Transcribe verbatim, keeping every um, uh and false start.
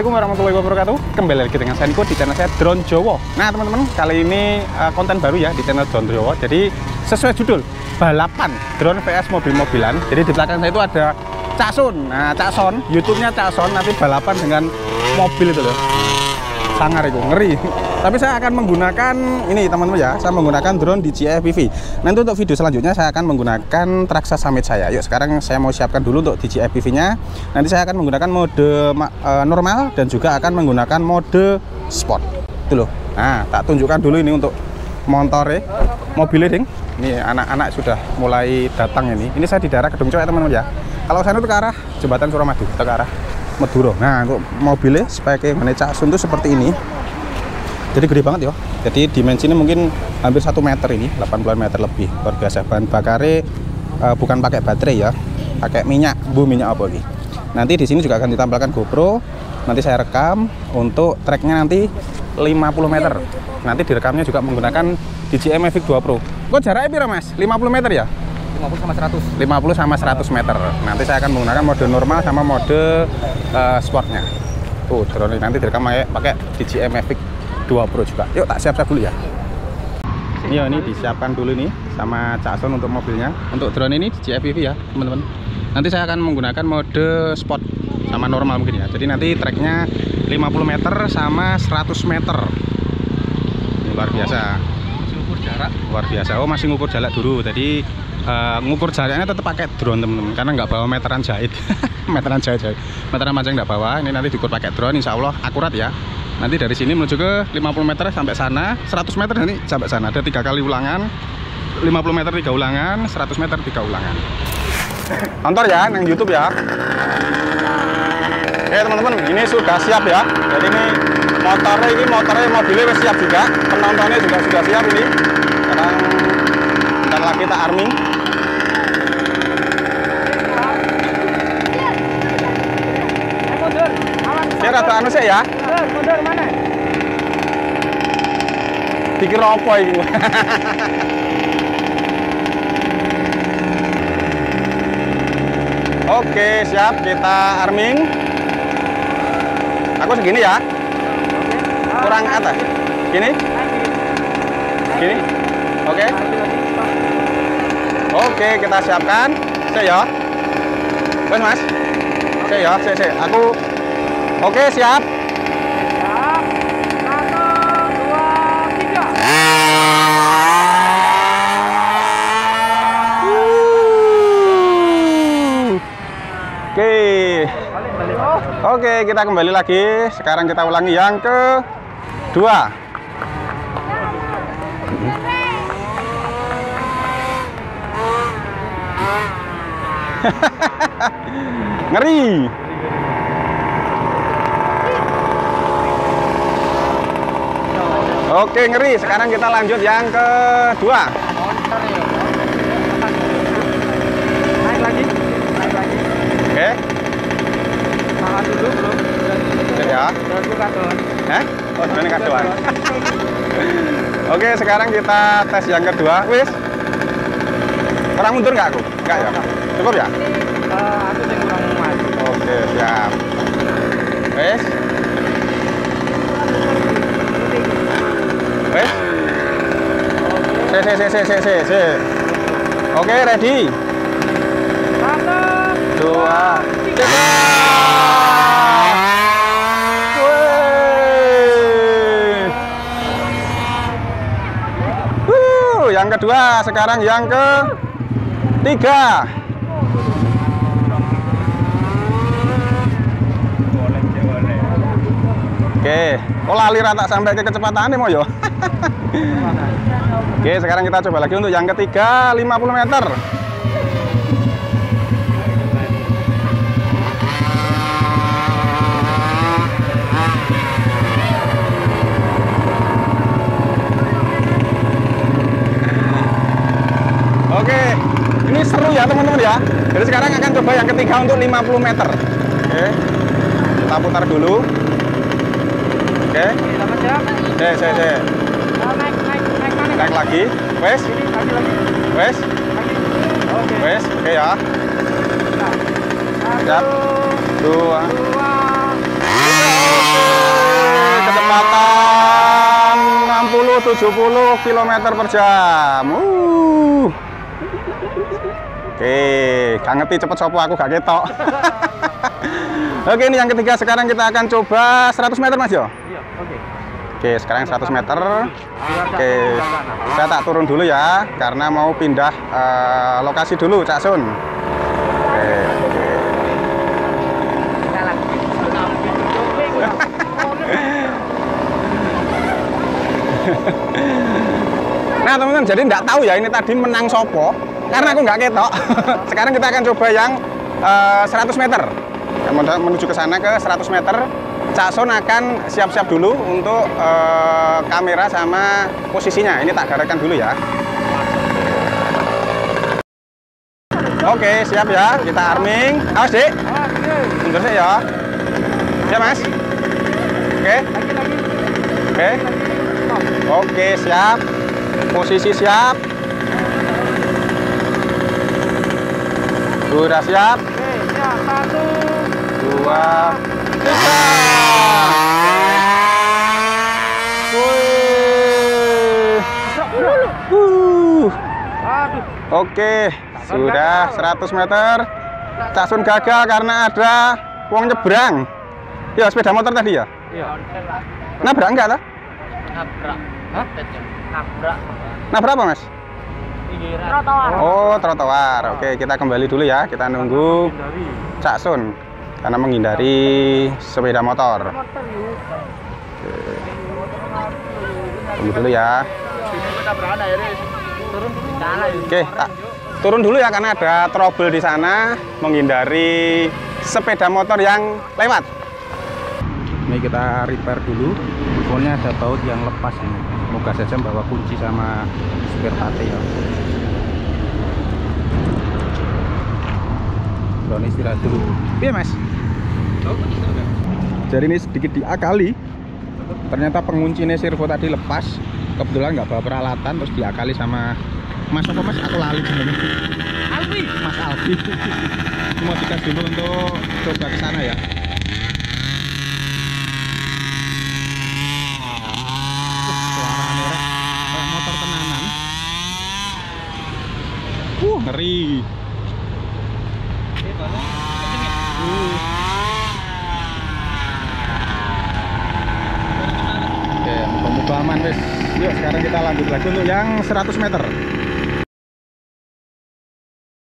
Assalamualaikum warahmatullahi wabarakatuh. Kembali lagi dengan saya Niko di channel saya Drone Jowo. Nah teman-teman, kali ini uh, konten baru ya di channel Drone Jowo. Jadi sesuai judul, balapan drone vs mobil-mobilan. Jadi di belakang saya itu ada Cak Sun. Nah Cak Sun, YouTube-nya Cak Sun, nanti balapan dengan mobil itu loh. Sangar itu, ngeri. Tapi saya akan menggunakan ini teman-teman ya, saya menggunakan drone D J I F P V. Nanti untuk video selanjutnya saya akan menggunakan Traxa Summit saya. Yuk sekarang saya mau siapkan dulu untuk D J I F P V-nya. Nanti saya akan menggunakan mode uh, normal dan juga akan menggunakan mode sport. Itu loh. Nah, tak tunjukkan dulu ini untuk motornya, mobilnya ding. Ini anak-anak sudah mulai datang ini. Ini saya di daerah Gedung Cowek teman-teman ya. Kalau saya itu ke arah Jembatan Suramadu, ke arah Madura. Nah, untuk mobilnya spek yang Cak Sun itu seperti ini. Jadi gede banget ya. Jadi dimensinya mungkin hampir satu meter ini, delapan puluh meter lebih. Luar biasa. Bahan bakarnya uh, bukan pakai baterai ya, pakai minyak. Bu minyak apa lagi? Nanti di sini juga akan ditampilkan GoPro. Nanti saya rekam untuk tracknya nanti lima puluh meter. Nanti direkamnya juga menggunakan D J I Mavic dua Pro. Kok jaraknya berapa Mas? lima puluh meter ya? lima puluh sama seratus. lima puluh sama seratus meter. Nanti saya akan menggunakan mode normal sama mode uh, sportnya. Tuh, drone nanti direkam pakai D J I Mavic dua Pro juga. Yuk tak siap-siap dulu ya. Ini ya, ini disiapkan dulu nih sama Cak Sun untuk mobilnya. Untuk drone ini D J I F P V ya teman-teman. Nanti saya akan menggunakan mode sport sama normal mungkin ya. Jadi nanti tracknya lima puluh meter sama seratus meter. Ini luar biasa. Masih ngukur jarak. Luar biasa. Oh masih ngukur jarak dulu. Jadi uh, ngukur jaraknya tetap pakai drone teman-teman. Karena nggak bawa meteran jahit. meteran jahit-jahit. Meteran panjang nggak bawa. Ini nanti diukur pakai drone. Insya Allah akurat ya. Nanti dari sini menuju ke lima puluh meter sampai sana, seratus meter nanti sampai sana. Ada tiga kali ulangan, lima puluh meter tiga ulangan, seratus meter tiga ulangan. Nonton ya, yang YouTube ya. Oke teman-teman, ini sudah siap ya. Jadi ini motornya, ini motornya mobilnya sudah siap juga. Penontonnya juga sudah siap ini. Sekarang bentar lagi kita arming. Biar ada anu sih ya. Mundur mana? Dikira apa ini? Oke, siap, kita arming. Aku segini ya. Kurang atas. Gini? Gini? Oke. Oke, kita siapkan. Saya ya. Bos Mas. Saya ya, saya, saya. Aku. Oke, siap. Oke, oke kita kembali lagi. Sekarang kita ulangi yang kedua. Ngeri. Oke ngeri. Sekarang kita lanjut yang kedua. Naik lagi. Oke. Makan dulu belum? Ya. Udah kadoan. Eh? Oh, sebenarnya kadoan. Oke, sekarang kita tes yang kedua. Wis. Kurang mundur nggak aku? Nggak ya? Cukup ya? Uh, aku yang kurang maju. Oke, siap. Wis. Wis. Se se se se se se se. Oke, ready. Satu, Dua, tiga. Uh, yang kedua, sekarang yang ketiga. Oke, kok lali rata sampai ke kecepatannya mau yo. Oke, sekarang kita coba lagi untuk yang ketiga, lima puluh meter. Oke, ini seru ya teman-teman ya. Jadi sekarang akan coba yang ketiga untuk lima puluh meter. Oke, kita putar dulu. Oke. Selamat siap. Se, se, se. Naik, naik, naik mana? Naik lagi. Wes. Sini, lagi, lagi. Wes. Lagi. Oke. Wes. Oke ya. Satu, Siap. Dua. dua, tiga. kecepatan enam puluh tujuh puluh kilometer per jam. Uh. Oke, gak ngerti cepet sopo aku gak ketok. Oke, ini yang ketiga. Sekarang kita akan coba seratus meter, Mas yo. Iya, oke. Oke, sekarang seratus meter. Oke, saya tak turun dulu ya, karena mau pindah uh, lokasi dulu, Cak Sun. Oke, oke. Nah, teman-teman, jadi nggak tahu ya ini tadi menang sopo, karena aku nggak ketok. Sekarang kita akan coba yang uh, seratus meter. Menuju ke sana ke seratus meter. Cak Sun akan siap-siap dulu untuk uh, kamera sama posisinya. Ini tak garakan dulu ya. Oke, siap ya. Kita arming. Awas, Dik. Mundur sih ya. Ya, Mas. Oke. Oke. Oke, siap. Posisi siap. Sudah siap. Satu, dua, tiga. Uh. Oke, sudah seratus meter. Cak Sun gagal karena ada uang nyebrang. Ya, sepeda motor tadi ya? Iya. Nabrak enggak lah? Nabrak. Hah? Nabrak. Nabrak apa, Mas? Trotoar. Oh, trotoar. Oke, kita kembali dulu ya. Kita nunggu Cak Sun karena menghindari sepeda motor. Tunggu dulu ya. Oke, tak turun dulu ya karena ada trouble di sana, menghindari sepeda motor yang lewat. Ini kita repair dulu. Pokoknya ada baut yang lepas ini. Moga saja bawa kunci sama spare part ya. Ini istirahat dulu. Iya, Mas. Jadi ini sedikit diakali. Ternyata penguncinya servo tadi lepas. Kebetulan nggak bawa peralatan, terus diakali sama Mas apa Mas? Aku lali sebenarnya. Alfi. Mas Alfi. Cuma dikas dulu untuk coba ke sana ya. Suaranya kayak motor tenanan. Uh, ngeri. Uh. Oke, muka-muka aman wes. Yuk sekarang kita lanjut lagi untuk yang seratus meter.